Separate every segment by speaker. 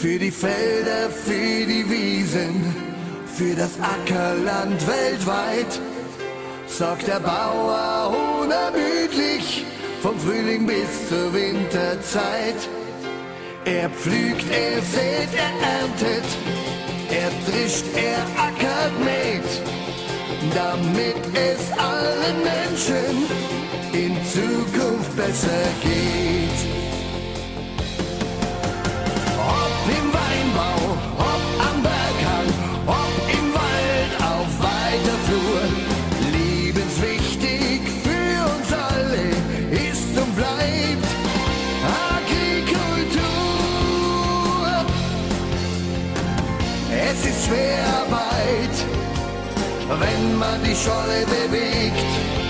Speaker 1: Für die Felder, für die Wiesen, für das Ackerland weltweit sorgt der Bauer unermüdlich vom Frühling bis zur Winterzeit. Er pflügt, er sät, er erntet, er trischt, er ackert, mäht, damit es allen Menschen in Zukunft besser geht. Ob im Weinbau, ob am Berghang, ob im Wald auf weiter Flur, lebenswichtig für uns alle ist und bleibt Agrikultur. Es ist Schwerarbeit, wenn man die Scholle bewegt.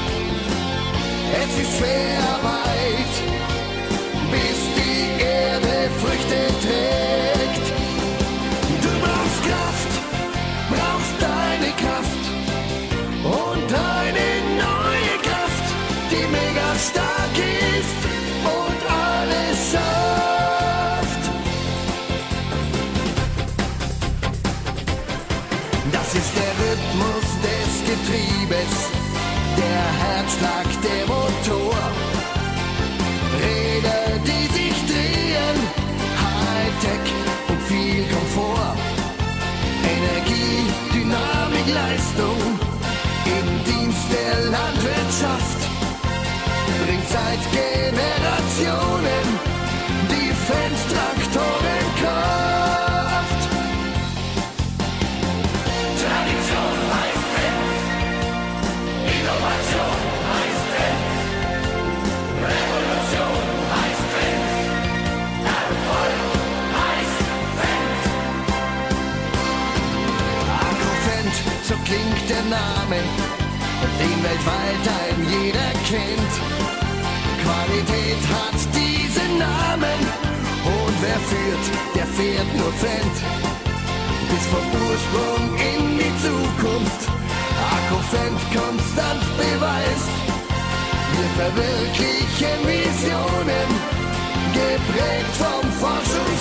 Speaker 1: Es ist Schwerarbeit, bis die Erde Früchte trägt. Du brauchst Kraft, brauchst deine Kraft und eine neue Kraft, die mega stark ist und alles schafft. Das ist der Rhythmus des Getriebes, der Herzschlag, der Motor. Räder, die sich drehen, Hightech und viel Komfort. Energie, Dynamik, Leistung im Dienst der Landwirtschaft. Bringt seit Generationen die Feldtraktoren Kraft. Tradition heißt Trend, Innovation heißt Trend, Revolution heißt Trend, Erfolg heißt Trend. Agrofend, so klingt der Name, den weltweit ein jeder kennt. Qualität hat diesen Namen und wer führt, der fährt nur Fendt. Bis vom Ursprung in die Zukunft, Agrofend konstant beweist. Wir verwirklichen Visionen, geprägt vom Forschung